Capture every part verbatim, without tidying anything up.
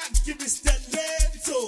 Give me that Lenzo.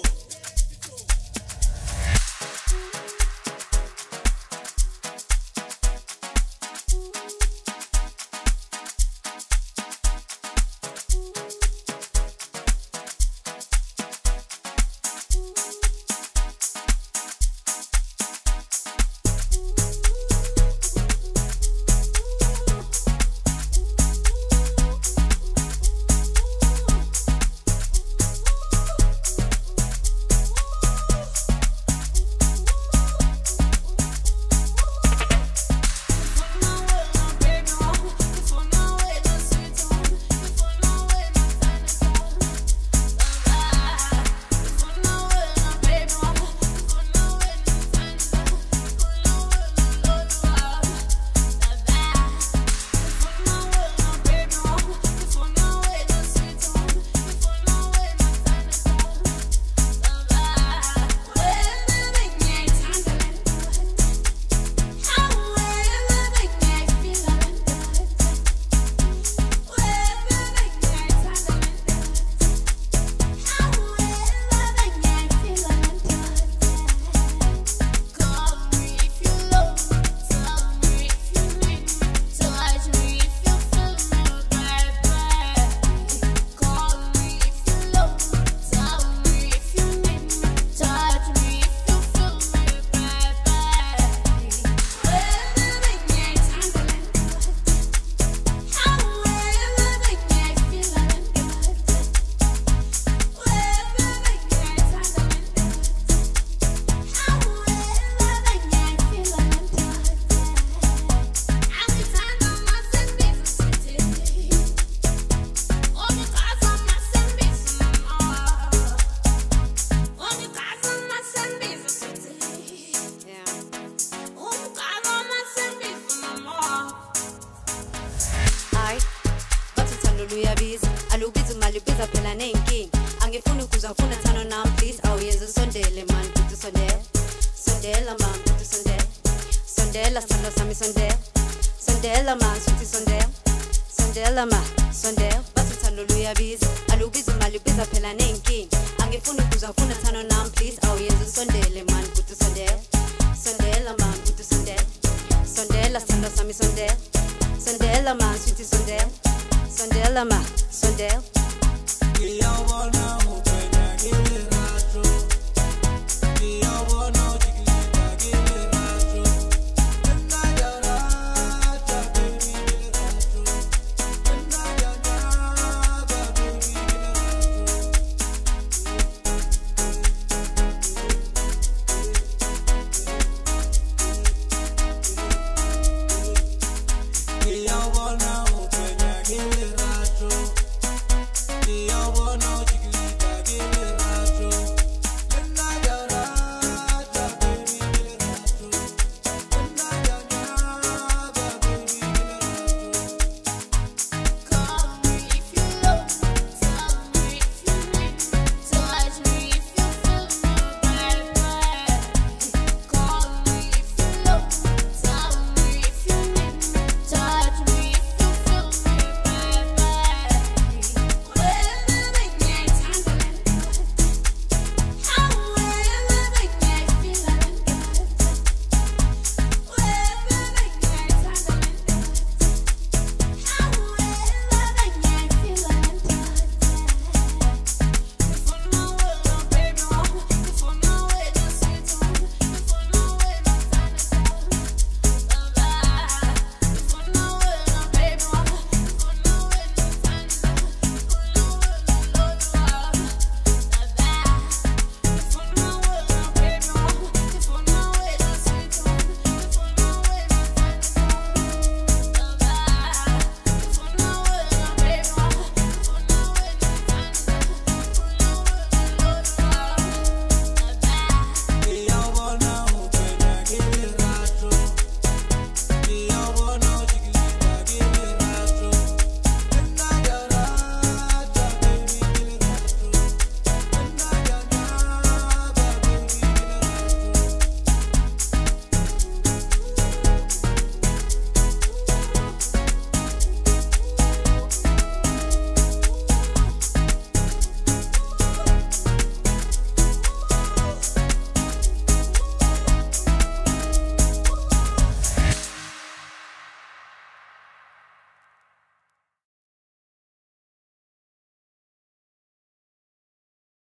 Biza phela nenking angifuni ukuza ngifuna thano nami please awuyenza sondele man kuthi sondela sondela man kuthi sondela sondela sandla sami sondela sondela man kuthi sondela sondela man sondela bathi thando luyabiza alubiza imali biza phela nenking angifuni ukuza ngifuna thano nami please awuyenza sondele man kuthi sondela sondela man kuthi sondela sondela sandla sami sondela sondela man kuthi sondela sondela man sondela Yeah, I wanna